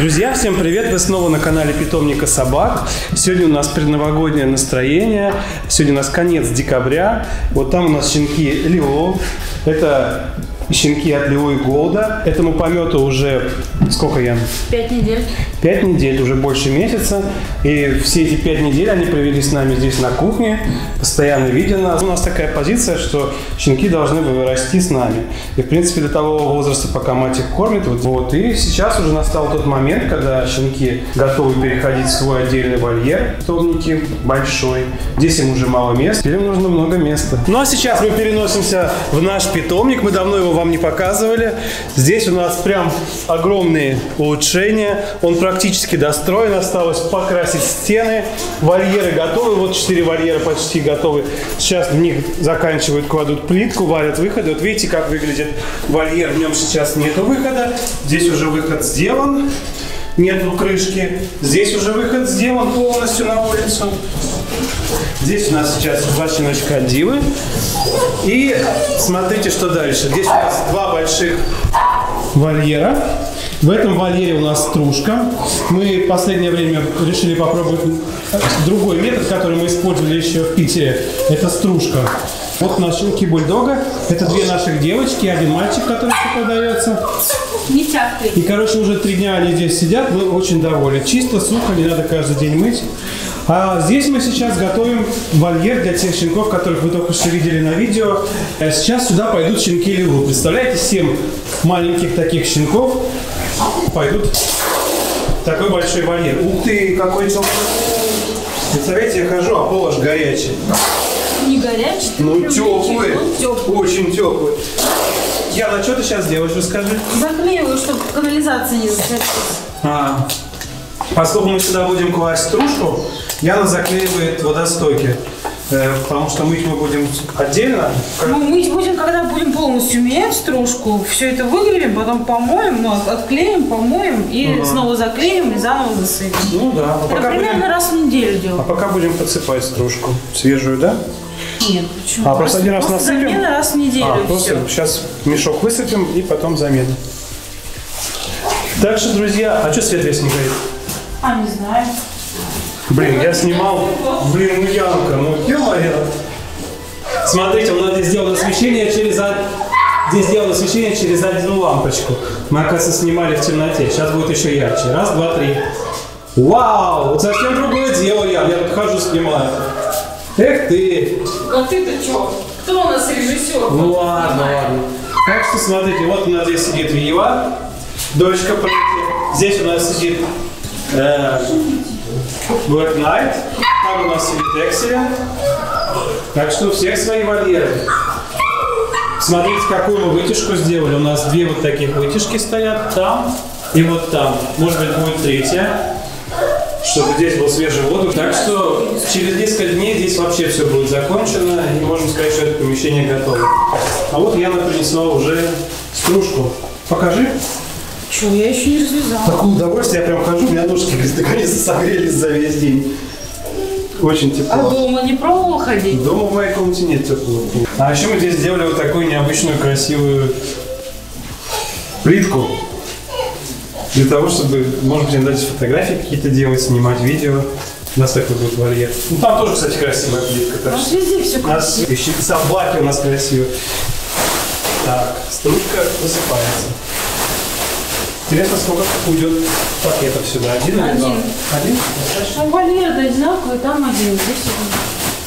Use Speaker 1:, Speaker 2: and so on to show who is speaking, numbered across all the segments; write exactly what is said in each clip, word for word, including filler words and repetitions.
Speaker 1: Друзья, всем привет! Вы снова на канале Питомника собак. Сегодня у нас предновогоднее настроение. Сегодня у нас конец декабря. Вот там у нас щенки Лео. Это щенки от Лео и Голда. Этому помету уже сколько, Ян?
Speaker 2: Пять недель.
Speaker 1: Пять недель, уже больше месяца. И все эти пять недель они провели с нами здесь на кухне. Постоянно видя нас. У нас такая позиция, что щенки должны расти с нами. И в принципе до того возраста, пока мать их кормит. Вот, вот. И сейчас уже настал тот момент, когда щенки готовы переходить в свой отдельный вольер. Питомники большой. Здесь им уже мало места. Теперь им нужно много места. Ну а сейчас мы переносимся в наш питомник. Мы давно его вам не показывали. Здесь у нас прям огромные улучшения. Он практически достроен. Осталось покрасить стены. Вольеры готовы. Вот четыре вольера почти готовы. Сейчас в них заканчивают, кладут плитку, варят выходы. Вот видите, как выглядит вольер. В нем сейчас нету выхода. Здесь уже выход сделан. Нету крышки. Здесь уже выход сделан полностью на улицу. Здесь у нас сейчас два щеночка Дивы. И смотрите, что дальше. Здесь у нас два больших вольера. В этом вольере у нас стружка. Мы в последнее время решили попробовать другой метод, который мы использовали еще в Питере. Это стружка. Вот наши щенки бульдога. Это две наших девочки, один мальчик, который продается.
Speaker 2: Не тяпкает.
Speaker 1: И, короче, уже три дня они здесь сидят. Мы очень довольны. Чисто, сухо, не надо каждый день мыть. А здесь мы сейчас готовим вольер для тех щенков, которых вы только что видели на видео. Сейчас сюда пойдут щенки Лилу. Представляете, семь маленьких таких щенков пойдут в такой большой вольер. Ух ты, какой теплый. Представляете, я хожу, а пол аж горячий.
Speaker 2: Не горячий?
Speaker 1: Ну, теплый. теплый. Очень теплый. Яна, что ты сейчас делаешь, расскажи?
Speaker 2: Заклеиваю, чтобы канализация не зацепилась. А.
Speaker 1: Поскольку мы сюда будем класть стружку, Яна заклеивает водостойки. Э, потому что мыть мы будем отдельно.
Speaker 2: Мы мыть будем, когда будем полностью менять стружку. Все это выгребем, потом помоем, ну, отклеим, помоем и угу. снова заклеим и заново засыпем.
Speaker 1: Ну да. А
Speaker 2: это
Speaker 1: пока
Speaker 2: примерно
Speaker 1: будем...
Speaker 2: раз в неделю делаем.
Speaker 1: А пока будем подсыпать стружку. Свежую, да?
Speaker 2: Нет, почему?
Speaker 1: А просто один раз насыпем?
Speaker 2: Замена раз в неделю.
Speaker 1: А, просто сейчас мешок высыпем и потом замена. Так что, друзья, а что свет весь не горит?
Speaker 2: А, не знаю.
Speaker 1: Блин, я снимал, блин, ну Янка, ну ё-моё. Смотрите, у нас здесь сделано освещение через здесь сделано освещение через одну лампочку. Мы, оказывается, снимали в темноте. Сейчас будет еще ярче. Раз, два, три. Вау! Вот совсем другое дело, Ян. Я тут хожу, снимаю. Эх ты!
Speaker 2: А ты-то что? Кто у нас режиссер?
Speaker 1: Ну ладно, ладно. Так что смотрите, вот у нас здесь сидит Вива, дочка Прыти. Здесь у нас сидит э, Black Knight. Там у нас сидит Excellent. Так что у всех свои вольеры. Смотрите, какую мы вытяжку сделали. У нас две вот таких вытяжки стоят там и вот там. Может быть, будет третья, чтобы здесь был свежий воздух. Так что через несколько дней здесь вообще все будет закончено. И можем сказать, что это помещение готово. А вот Яна принесла уже стружку. Покажи.
Speaker 2: Чего, я еще не развязала.
Speaker 1: Такое удовольствие, я прям хожу, у меня ножки наконец-то согрелись за весь день. Очень тепло.
Speaker 2: А дома не пробовал ходить?
Speaker 1: Дома в моей комнате нет теплого. А еще мы здесь сделали вот такую необычную красивую плитку. Для того, чтобы, может быть, дать фотографии какие-то делать, снимать видео. У нас такой будет вольер. Ну там тоже, кстати, красивая плитка.
Speaker 2: У нас везде все красиво.
Speaker 1: Еще собаки у нас красивые. Так, стружка высыпается. Интересно, сколько уйдет пакетов сюда? Один или два? Один?
Speaker 2: Ну, вольер одинаковый, там один, здесь один.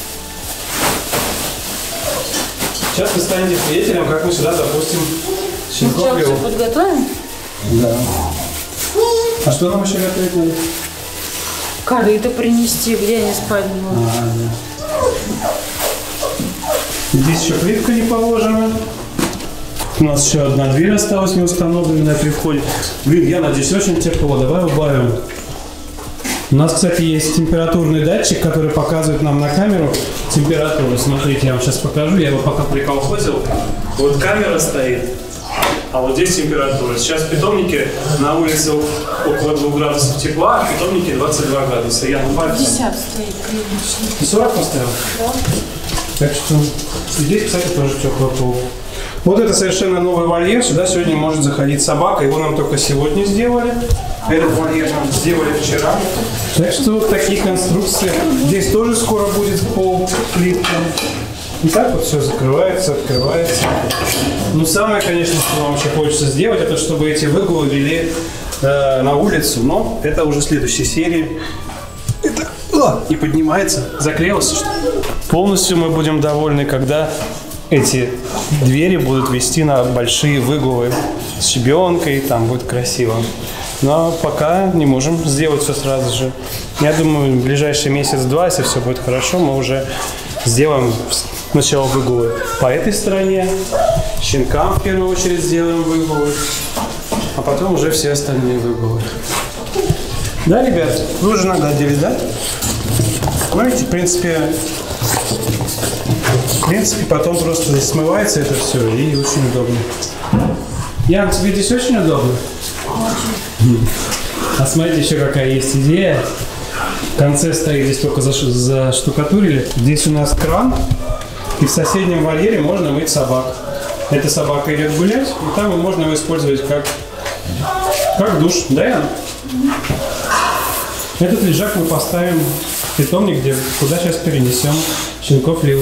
Speaker 1: Сейчас вы станете свидетелем, как мы сюда запустим щенков.
Speaker 2: Ну, все подготовим?
Speaker 1: Да. А что нам еще готовить надо?
Speaker 2: Корыто принести, где они спать будут.
Speaker 1: А, да. Здесь еще плитка не положена. У нас еще одна дверь осталась не установленная при входе. Блин, я надеюсь, очень тепло. Давай убавим. У нас, кстати, есть температурный датчик, который показывает нам на камеру температуру. Смотрите, я вам сейчас покажу. Я его пока приколхозил. Вот камера стоит, а вот здесь температура. Сейчас в питомнике на улице около двух градусов тепла, а в питомнике двадцать два градуса. Я
Speaker 2: пятьдесят стоит, конечно.
Speaker 1: сорок поставил?
Speaker 2: Да.
Speaker 1: Так что здесь, кстати, тоже теплый пол. Вот это совершенно новый вольер. Сюда сегодня может заходить собака. Его нам только сегодня сделали. Этот вольер нам сделали вчера. Так что вот такие конструкции. Здесь тоже скоро будет пол плитки. И так вот все закрывается, открывается. Но самое, конечно, что нам еще хочется сделать, это чтобы эти выгулы вели э, на улицу. Но это уже в следующей серии. Это о, не поднимается. Заклеился, что ли? Полностью мы будем довольны, когда эти двери будут вести на большие выгулы с щебенкой, там будет красиво. Но пока не можем сделать все сразу же. Я думаю, в ближайший месяц-два, если все будет хорошо, мы уже сделаем сначала выгулы по этой стороне, щенкам в первую очередь сделаем выгулы, а потом уже все остальные выгулы. Да, ребят? Вы уже нагадили, да? Смотрите, в принципе, в принципе, потом просто здесь смывается это все, и очень удобно. Ян, тебе здесь очень удобно? Очень. А смотрите, еще какая есть идея. В конце стоит, здесь только заштукатурили. Здесь у нас кран, и в соседнем вольере можно мыть собак. Эта собака идет гулять, и там можно его использовать как, как душ. Да, Ян? Этот лежак мы поставим в питомник, где, куда сейчас перенесем щенков Ливу.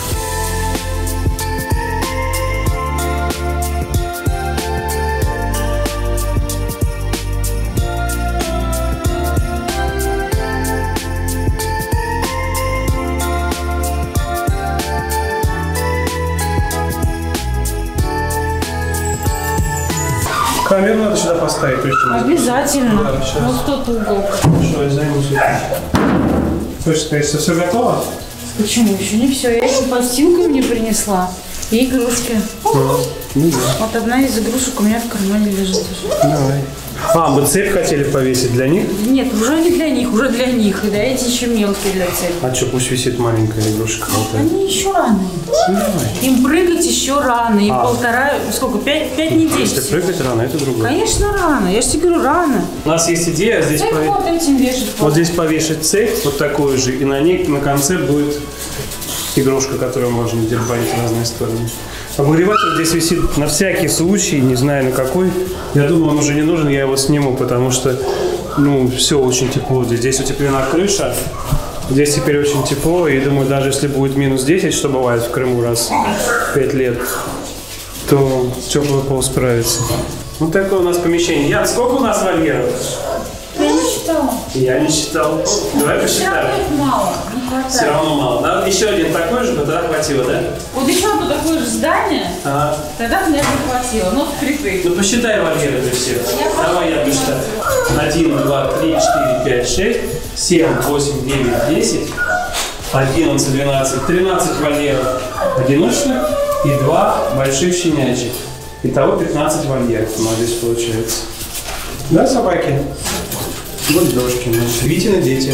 Speaker 1: Камеру надо сюда поставить.
Speaker 2: Обязательно.
Speaker 1: Да,
Speaker 2: вот тот угол.
Speaker 1: Хорошо, я займусь этим. Хочешь сказать, что все готово?
Speaker 2: Почему еще не все? Я еще постилку мне принесла. И игрушки.
Speaker 1: А, ну, да.
Speaker 2: Вот одна из игрушек у меня в кармане лежит.
Speaker 1: Давай. А, мы цепь хотели повесить для них?
Speaker 2: Нет, уже не для них, уже для них. И да, эти еще мелкие для цепи.
Speaker 1: А что, пусть висит маленькая игрушка.
Speaker 2: Они еще рано.
Speaker 1: Ну, давай.
Speaker 2: Им прыгать еще рано. Им а. полтора, сколько, пять, пять недель.
Speaker 1: Если прыгать рано, это другое.
Speaker 2: Конечно, рано. Я же тебе говорю, рано.
Speaker 1: У нас есть идея здесь,
Speaker 2: цепь,
Speaker 1: пове...
Speaker 2: вот, этим вешать,
Speaker 1: вот здесь повешать цепь, вот такую же, и на ней на конце будет игрушка, которую можно дербанить в разные стороны. Обогреватель здесь висит на всякий случай, не знаю на какой. Я думаю, он уже не нужен, я его сниму, потому что, ну, все очень тепло. Здесь утеплена крыша, здесь теперь очень тепло, и думаю, даже если будет минус десять, что бывает в Крыму раз в пять лет, то теплый пол справится. Вот такое у нас помещение. Ян, сколько у нас вольеров?
Speaker 2: Я не считала.
Speaker 1: Я не считал. Давай посчитаем.
Speaker 2: Мало, не хватает.
Speaker 1: Все равно мало. Надо еще один такой же, тогда хватило, да?
Speaker 2: Вот еще одно такое же здание, ага. Тогда мне бы хватило, но впритык.
Speaker 1: Ну посчитай вольеры для всех. Давай я посчитаю. Один, два, три, четыре, пять, шесть, семь, восемь, девять, десять, одиннадцать, двенадцать, тринадцать вольеров одиночных и два больших щенячьих. Итого пятнадцать вольеров у нас здесь получается. Да, собаки? Вот дошки. Витины дети.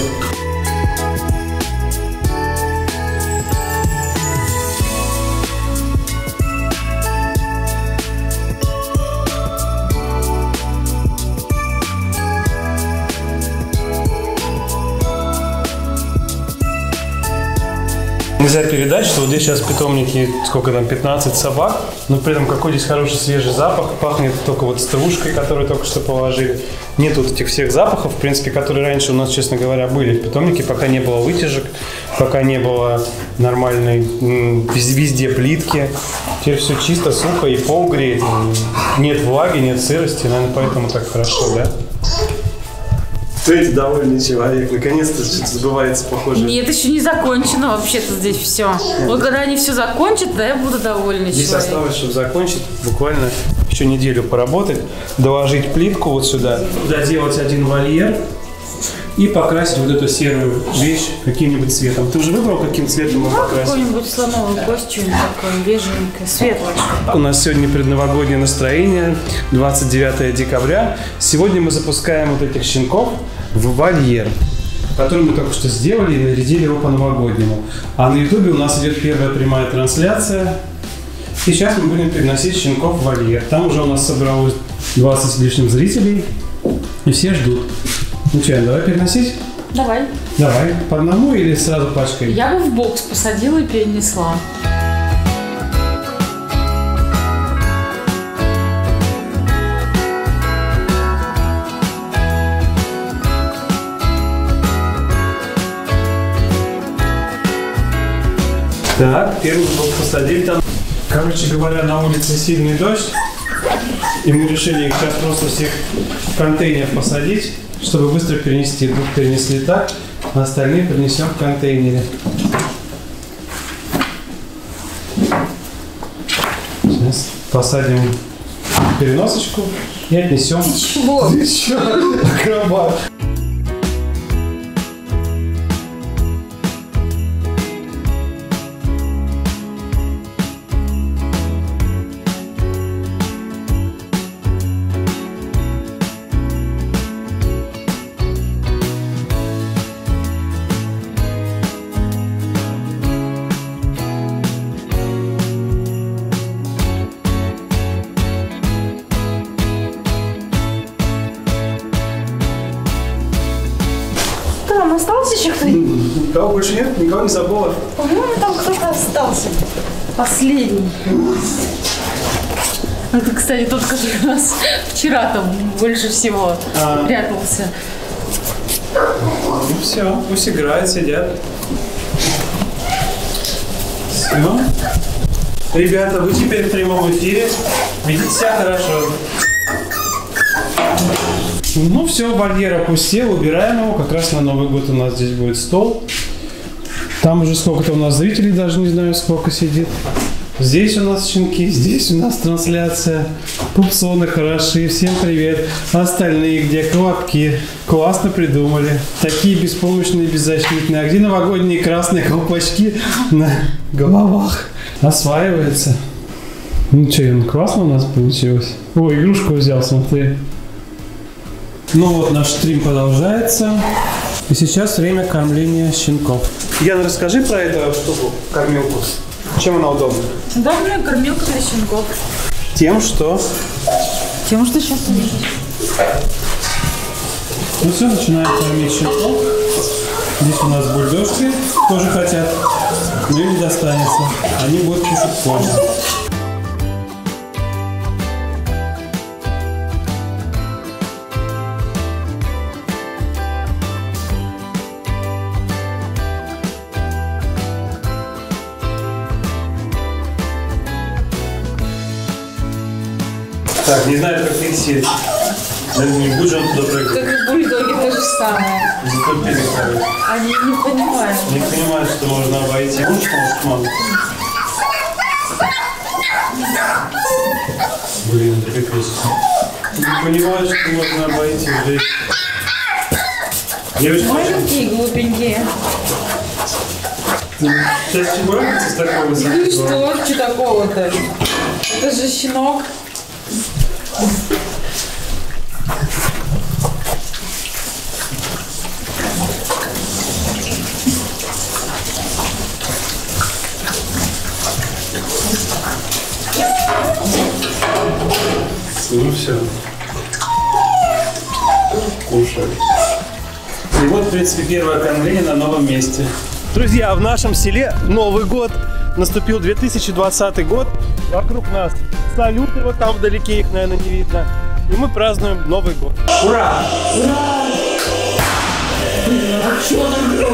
Speaker 1: Нельзя передать, что вот здесь сейчас в питомнике, сколько там, пятнадцать собак, но при этом какой здесь хороший свежий запах, пахнет только вот стружкой, которую только что положили. Нет вот этих всех запахов, в принципе, которые раньше у нас, честно говоря, были в питомнике, пока не было вытяжек, пока не было нормальной, везде плитки. Теперь все чисто, сухо, и пол греет, нет влаги, нет сырости, наверное, поэтому так хорошо, да? Смотрите, довольный человек. Наконец-то что-то сбывается, похоже.
Speaker 2: Нет, еще не закончено вообще-то здесь все. Вот когда они все закончат, да, я буду довольный
Speaker 1: здесь
Speaker 2: человек.
Speaker 1: Здесь осталось, чтобы закончить, буквально еще неделю поработать, доложить плитку вот сюда, доделать один вольер и покрасить вот эту серую вещь каким-нибудь цветом. Ты уже выбрал, каким цветом мы покрасим?
Speaker 2: Какой-нибудь слоновый кость, что-нибудь такое, бежевенькое, светлое.
Speaker 1: У нас сегодня предновогоднее настроение, двадцать девятое декабря. Сегодня мы запускаем вот этих щенков в вольер, который мы только что сделали и нарядили его по-новогоднему. А на ютубе у нас идет первая прямая трансляция. Сейчас мы будем переносить щенков в вольер. Там уже у нас собралось двадцать с лишним зрителей, и все ждут. Ну что, давай переносить?
Speaker 2: Давай.
Speaker 1: Давай. По одному или сразу пачкой?
Speaker 2: Я бы в бокс посадила и перенесла.
Speaker 1: Так, первый блок посадили там. Короче говоря, на улице сильный дождь. И мы решили их сейчас просто всех в контейнер посадить, чтобы быстро перенести. Двух перенесли так, а остальные перенесем в контейнере. Сейчас посадим переносочку и отнесем.
Speaker 2: Чего?
Speaker 1: Ты чё? Акробат.
Speaker 2: Там остался еще кто-нибудь?
Speaker 1: Никого больше нет? Никого не забыла?
Speaker 2: По-моему, там кто-то остался. Последний. Это, кстати, тот, который у нас вчера там больше всего а. прятался.
Speaker 1: Ну все, пусть играют, сидят. Все. Ребята, вы теперь в прямом эфире. Видите себя хорошо. Ну все, вольер опустел, убираем его. Как раз на Новый год у нас здесь будет стол. Там уже сколько-то у нас зрителей, даже не знаю сколько сидит. Здесь у нас щенки, здесь у нас трансляция. Пупсоны хороши, всем привет. Остальные где? Колобки. Классно придумали. Такие беспомощные, беззащитные. А где новогодние красные колпачки на головах? Осваивается. Ну что, Ян, классно у нас получилось. Ой, игрушку взял, смотри. Ну вот, наш стрим продолжается. И сейчас время кормления щенков. Яна, расскажи про эту штуку, кормилку. Чем она удобна?
Speaker 2: Удобная кормилка для щенков.
Speaker 1: Тем, что...
Speaker 2: Тем, что сейчас увидишь.
Speaker 1: Ну все, начинаем кормить щенков. Здесь у нас бульдожки тоже хотят, но им не достанется. Они будут кушать позже. Так, не знаю, как их сеть. Не будешь он туда прыгать.
Speaker 2: Как и бульдоги, то же самое.
Speaker 1: Зато переходят.
Speaker 2: Они не понимают.
Speaker 1: Не понимают, что можно обойти. Ну что, мама? Блин, это капец. Не понимают, что можно обойти. Девочки,
Speaker 2: маленькие, глупенькие.
Speaker 1: Сейчас чебурашка с такой высоты.
Speaker 2: Ну что, что такого-то? Это же щенок.
Speaker 1: Ну все. Кушай. И вот, в принципе, первое кормление на новом месте. Друзья, в нашем селе Новый год. Наступил две тысячи двадцатый год. Вокруг нас салюты, вот там вдалеке их, наверное, не видно. И мы празднуем Новый год. Ура! Ура! Чё?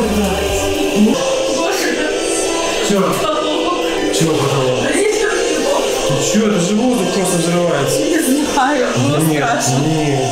Speaker 1: Чё, потолок? Чё, это же воздух просто взрывается.
Speaker 2: Не знаю, было
Speaker 1: нет,
Speaker 2: страшно.
Speaker 1: Нет.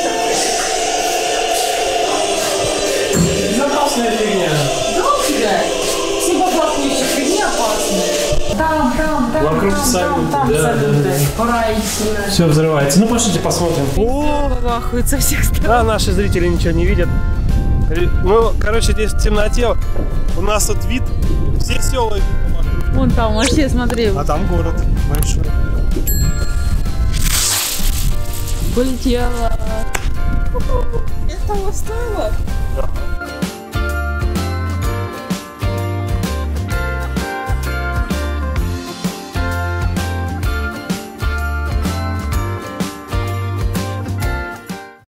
Speaker 1: Безопасная фигня.
Speaker 2: Да, все поплохующие фигни опасные. Там, там, там,
Speaker 1: вокруг
Speaker 2: там,
Speaker 1: салюты,
Speaker 2: там,
Speaker 1: да,
Speaker 2: салюты.
Speaker 1: да, да.
Speaker 2: Пора идти.
Speaker 1: Все взрывается. Ну пошлите посмотрим.
Speaker 2: О, бабахают со всех сторон.
Speaker 1: Да, наши зрители ничего не видят. Ну, короче, здесь в темноте. У нас тут вид, все села видно.
Speaker 2: Вон там, вообще смотри.
Speaker 1: А там город большой.
Speaker 2: Полетела. Это того стоило?
Speaker 1: Да.